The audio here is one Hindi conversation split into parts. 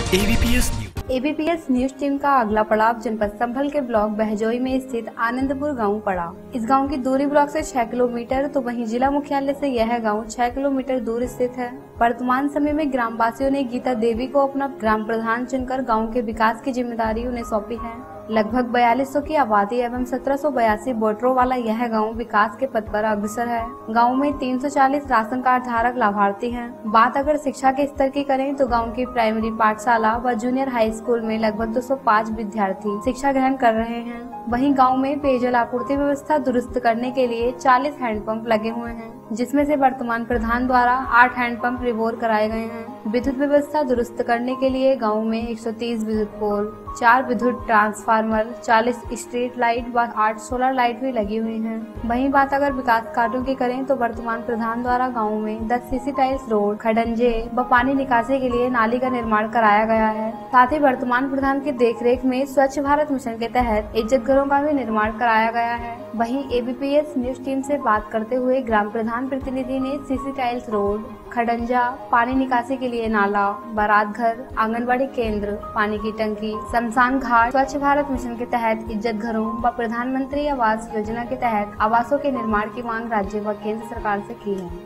एबीपीएस न्यूज टीम का अगला पड़ाव जनपद संभल के ब्लॉक बहजोई में स्थित आनंदपुर गांव पड़ा। इस गांव की दूरी ब्लॉक से 6 किलोमीटर तो वहीं जिला मुख्यालय से यह गांव 6 किलोमीटर दूर स्थित है। वर्तमान समय में ग्रामवासियों ने गीता देवी को अपना ग्राम प्रधान चुनकर गांव के विकास की जिम्मेदारी उन्हें सौंपी है। लगभग 4200 की आबादी एवं 1782 वोटरों वाला यह गांव विकास के पथ पर अग्रसर है। गांव में 340 राशन कार्ड धारक लाभार्थी हैं। बात अगर शिक्षा के स्तर की करें तो गांव की प्राइमरी पाठशाला व जूनियर हाई स्कूल में लगभग 205 विद्यार्थी शिक्षा ग्रहण कर रहे हैं। वहीं गांव में पेयजल आपूर्ति व्यवस्था दुरुस्त करने के लिए 40 हैंडपंप लगे हुए हैं, जिसमें से वर्तमान प्रधान द्वारा 8 हैंडपंप रिबोर कराए गए हैं। विद्युत व्यवस्था दुरुस्त करने के लिए गांव में 130 विद्युत पोल, 4 विद्युत ट्रांसफार्मर, 40 स्ट्रीट लाइट व 8 सोलर लाइट भी लगी हुई हैं। वहीं बात अगर विकास कार्यों की करें तो वर्तमान प्रधान द्वारा गांव में 10 सीसी टाइल्स रोड, खडंजे व पानी निकासी के लिए नाली का निर्माण कराया गया है। साथ ही वर्तमान प्रधान की देखरेख में स्वच्छ भारत मिशन के तहत इज्जत घरों का भी निर्माण कराया गया है। वहीं एबीपीएस न्यूज टीम से बात करते हुए ग्राम प्रधान प्रतिनिधि ने सीसी टाइल्स रोड, खडंजा, पानी निकासी के लिए नाला, बारात घर, आंगनबाड़ी केंद्र, पानी की टंकी, शमशान घाट, स्वच्छ भारत मिशन के तहत इज्जत घरों व प्रधानमंत्री आवास योजना के तहत आवासों के निर्माण की मांग राज्य व केंद्र सरकार से की है।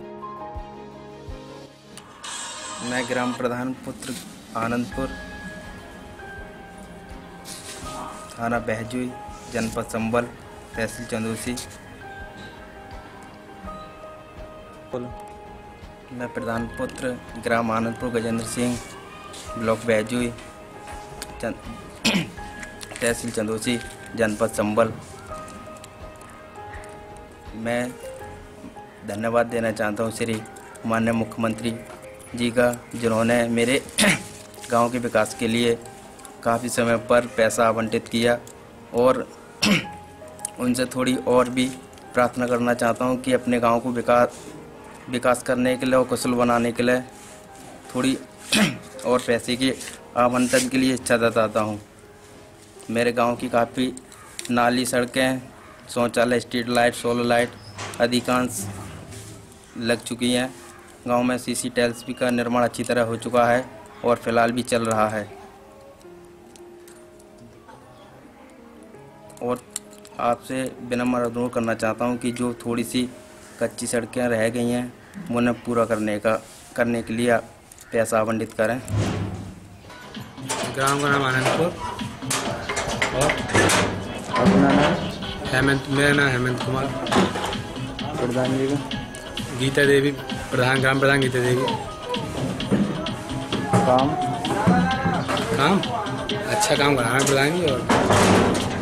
मैं ग्राम प्रधान पुत्र आनंदपुर, थाना बहजोई, जनपद संभल, तहसील चंदौसी। मैं प्रधान पुत्र ग्राम आनंदपुर गजेंद्र सिंह, ब्लॉक बहजोई, तहसील चंदौसी, जनपद संभल। मैं धन्यवाद देना चाहता हूँ श्री माननीय मुख्यमंत्री जी का, जिन्होंने मेरे गांव के विकास के लिए काफ़ी समय पर पैसा आवंटित किया, और उनसे थोड़ी और भी प्रार्थना करना चाहता हूं कि अपने गांव को विकास करने के लिए और कुशल बनाने के लिए थोड़ी और पैसे के आवंटन के लिए इच्छा जताता हूं। मेरे गांव की काफ़ी नाली, सड़कें, शौचालय, स्ट्रीट लाइट, सोलर लाइट अधिकांश लग चुकी हैं। गांव में सीसी टाइल्स भी का निर्माण अच्छी तरह हो चुका है और फिलहाल भी चल रहा है। और आपसे विनम्र अनुरोध करना चाहता हूं कि जो थोड़ी सी कच्ची सड़कें रह गई हैं उन्हें पूरा करने के लिए पैसा आवंटित करें। ग्राम का नाम आनंदपुर और अपना नाम? हेमंत। मेरा नाम हेमंत कुमार। प्रधान जी का? गीता देवी, प्रधान, ग्राम प्रधान गीता देवी। काम अच्छा काम कराना प्रधान जी। और